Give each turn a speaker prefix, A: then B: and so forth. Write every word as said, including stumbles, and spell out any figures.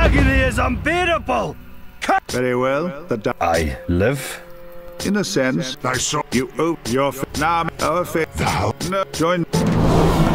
A: agony is unbearable!
B: Very well, the
A: I live.
B: In a sense, I saw you owe your f now our fa
C: Thou
B: no join